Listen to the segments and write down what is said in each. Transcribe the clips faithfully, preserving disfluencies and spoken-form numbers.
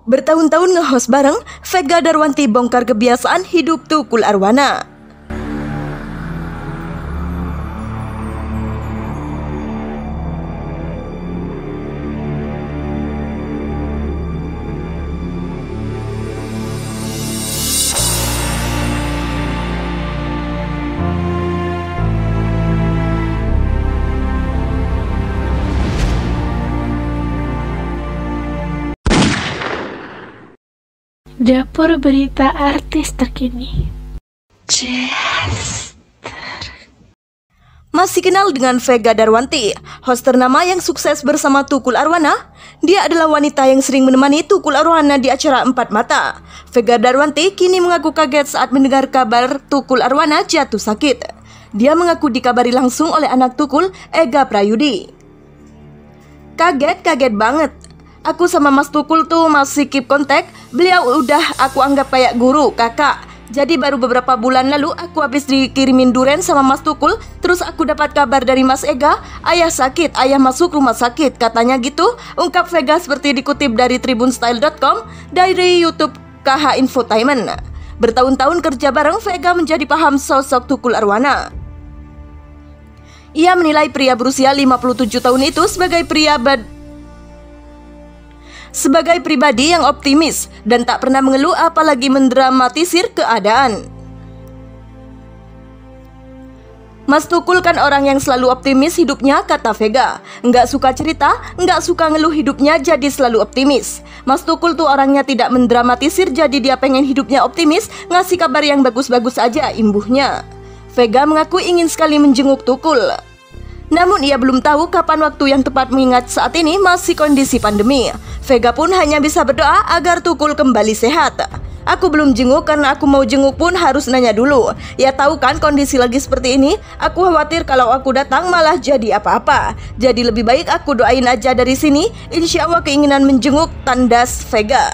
Bertahun-tahun nge-host bareng, Vega Darwanti bongkar kebiasaan hidup Tukul Arwana. Dapur berita artis terkini. Masih kenal dengan Vega Darwanti, host ternama yang sukses bersama Tukul Arwana? Dia adalah wanita yang sering menemani Tukul Arwana di acara Empat Mata. Vega Darwanti kini mengaku kaget saat mendengar kabar Tukul Arwana jatuh sakit. Dia mengaku dikabari langsung oleh anak Tukul, Ega Prayudi. Kaget-kaget banget. Aku sama Mas Tukul tuh masih keep kontak. Beliau udah aku anggap kayak guru, kakak. Jadi baru beberapa bulan lalu aku habis dikirimin duren sama Mas Tukul. Terus aku dapat kabar dari Mas Ega, ayah sakit, ayah masuk rumah sakit, katanya gitu. Ungkap Vega seperti dikutip dari tribun style dot com dari YouTube K H Infotainment. Bertahun-tahun kerja bareng, Vega menjadi paham sosok Tukul Arwana. Ia menilai pria berusia lima puluh tujuh tahun itu sebagai pria bad Sebagai pribadi yang optimis dan tak pernah mengeluh apalagi mendramatisir keadaan. Mas Tukul kan orang yang selalu optimis hidupnya, kata Vega. Nggak suka cerita, nggak suka ngeluh hidupnya, jadi selalu optimis. Mas Tukul tuh orangnya tidak mendramatisir, jadi dia pengen hidupnya optimis, ngasih kabar yang bagus-bagus aja, imbuhnya. Vega mengaku ingin sekali menjenguk Tukul. Namun ia belum tahu kapan waktu yang tepat mengingat saat ini masih kondisi pandemi. Vega pun hanya bisa berdoa agar Tukul kembali sehat. Aku belum jenguk karena aku mau jenguk pun harus nanya dulu. Ya tahu kan kondisi lagi seperti ini. Aku khawatir kalau aku datang malah jadi apa-apa. Jadi lebih baik aku doain aja dari sini. Insya Allah keinginan menjenguk, tandas Vega.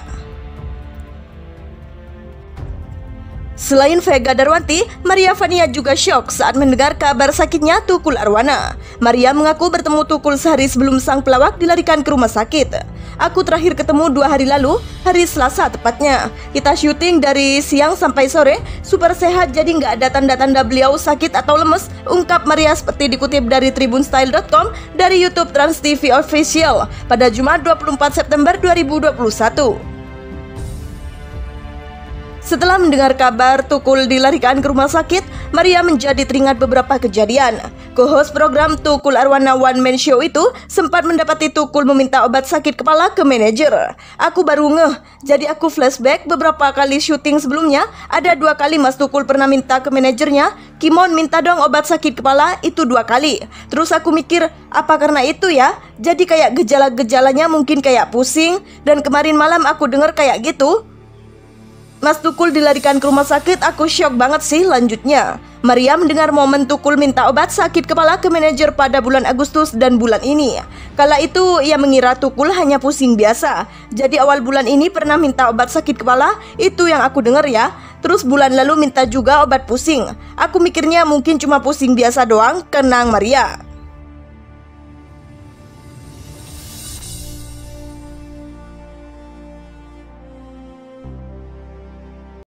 Selain Vega Darwanti, Maria Vania juga syok saat mendengar kabar sakitnya Tukul Arwana. Maria mengaku bertemu Tukul sehari sebelum sang pelawak dilarikan ke rumah sakit. Aku terakhir ketemu dua hari lalu, hari Selasa tepatnya. Kita syuting dari siang sampai sore, super sehat jadi nggak ada tanda-tanda beliau sakit atau lemes, ungkap Maria seperti dikutip dari tribun style dot com dari YouTube Trans T V Official pada Jumat dua puluh empat September dua ribu dua puluh satu. Setelah mendengar kabar Tukul dilarikan ke rumah sakit, Maria menjadi teringat beberapa kejadian. Co-host program Tukul Arwana One Man Show itu sempat mendapati Tukul meminta obat sakit kepala ke manajer. Aku baru ngeh, jadi aku flashback beberapa kali syuting sebelumnya. Ada dua kali Mas Tukul pernah minta ke manajernya, Kimon minta dong obat sakit kepala, itu dua kali. Terus aku mikir, apa karena itu ya? Jadi kayak gejala-gejalanya mungkin kayak pusing, dan kemarin malam aku dengar kayak gitu. Mas Tukul dilarikan ke rumah sakit, aku syok banget sih, lanjutnya. Maria mendengar momen Tukul minta obat sakit kepala ke manajer pada bulan Agustus dan bulan ini. Kala itu ia mengira Tukul hanya pusing biasa. Jadi awal bulan ini pernah minta obat sakit kepala, itu yang aku dengar ya. Terus bulan lalu minta juga obat pusing. Aku mikirnya mungkin cuma pusing biasa doang, kenang Maria.